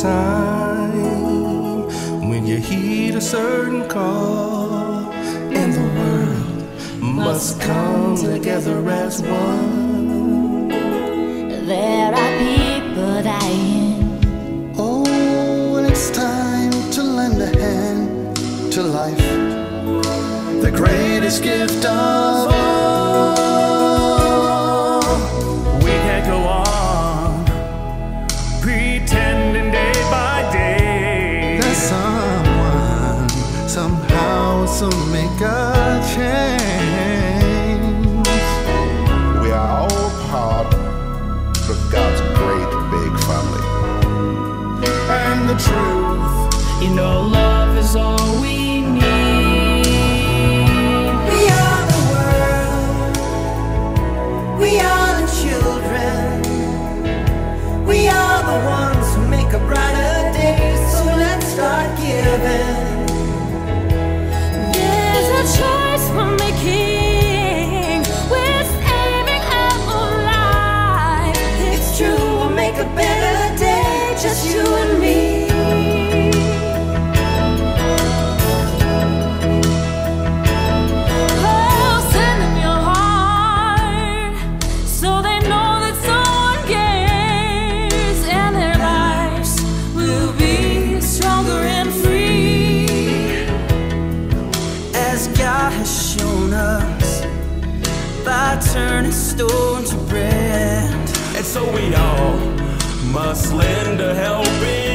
time when you heed a certain call, and the world must come together as one. There are people dying. Oh, and it's time to lend a hand to life, the greatest gift of all. We can't go on pretending day by day That someone somehow to make a change. We are all part of God's great big family. And the truth, You know, love is all we need. We are the world. We are the children. We are the ones who make a brighter day. So let's start giving. There's a choice we're making. We're saving our lives. It's true, we'll make a better day, just you and me. Oh, send them your heart so they know that someone cares, and their lives will be stronger and free. As God has shown us by turning stone to bread. And so we all must lend a helping